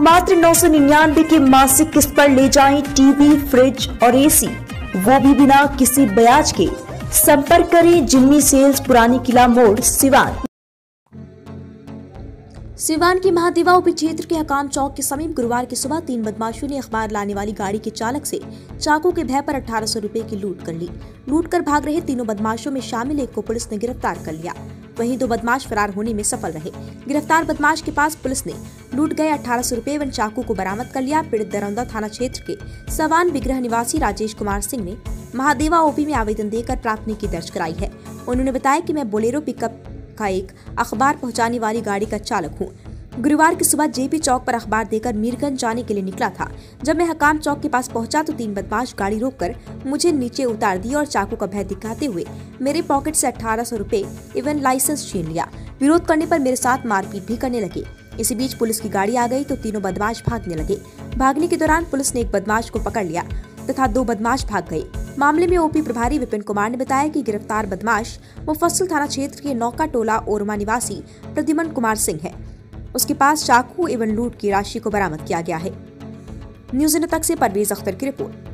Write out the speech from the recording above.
मात्र 999 की मासिक किस्त पर ले जाएं टीवी, फ्रिज और एसी, वो भी बिना किसी ब्याज के। संपर्क करें जिम्मी सेल्स, पुरानी किला मोड़, सिवान। सिवान की महादेवा ओपी क्षेत्र के हकाम चौक के समीप गुरुवार की सुबह 3 बदमाशों ने अखबार लाने वाली गाड़ी के चालक से चाकू के भय पर 1800 रुपए की लूट कर ली। लूट कर भाग रहे तीनों बदमाशों में शामिल एक को पुलिस ने गिरफ्तार कर लिया। वहीं 2 बदमाश फरार होने में सफल रहे। गिरफ्तार बदमाश के पास पुलिस ने लूट गए 1800 रुपए एवं चाकू को बरामद कर लिया। पीड़ित दरौंदा थाना क्षेत्र के सवान विग्रह निवासी राजेश कुमार सिंह ने महादेवा ओपी में आवेदन देकर प्राथमिकी दर्ज कराई है। उन्होंने बताया कि मैं बोलेरो पिकअप का एक अखबार पहुंचाने वाली गाड़ी का चालक हूं। गुरुवार की सुबह जेपी चौक पर अखबार देकर मीरगंज जाने के लिए निकला था। जब मैं हकाम चौक के पास पहुंचा तो 3 बदमाश गाड़ी रोककर मुझे नीचे उतार दिया और चाकू का भय दिखाते हुए मेरे पॉकेट से 1800 रुपए एवं लाइसेंस छीन लिया। विरोध करने पर मेरे साथ मारपीट भी करने लगे। इसी बीच पुलिस की गाड़ी आ गई तो तीनों बदमाश भागने लगे। भागने के दौरान पुलिस ने एक बदमाश को पकड़ लिया तथा 2 बदमाश भाग गए। मामले में ओपी प्रभारी विपिन कुमार ने बताया कि गिरफ्तार बदमाश मुफस्सिल थाना क्षेत्र के नौका टोला ओरमा निवासी प्रद्युमन कुमार सिंह है। उसके पास चाकू एवं लूट की राशि को बरामद किया गया है। न्यूज़ इन तक से परवेज अख्तर की रिपोर्ट।